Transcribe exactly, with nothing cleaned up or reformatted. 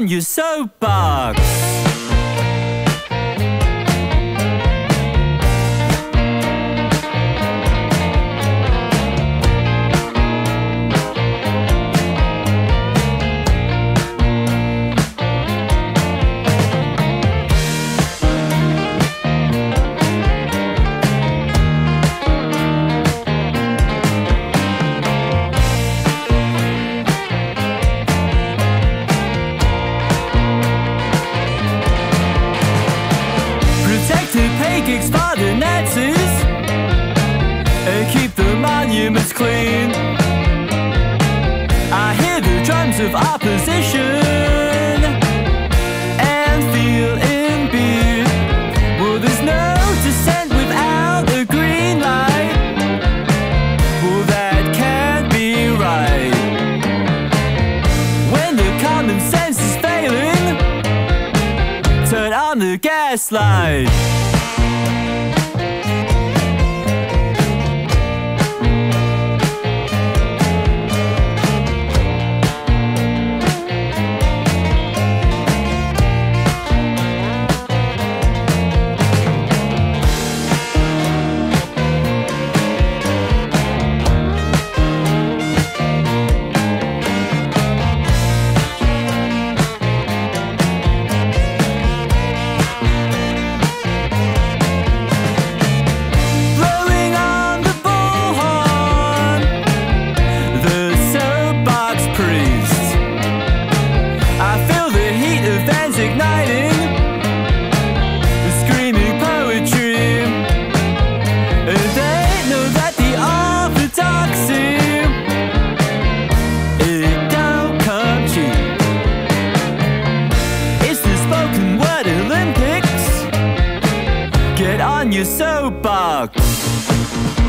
on your soapbox. Pancakes for the Nazis and keep the monuments clean. I hear the drums of opposition and feel imbued. Well, there's no dissent without a green light. Well, that can't be right. When the common sense is failing, turn on the gaslight. Igniting, screaming poetry, and they know that the orthodoxy, it don't come cheap. It's the spoken word Olympics. Get on your soapbox.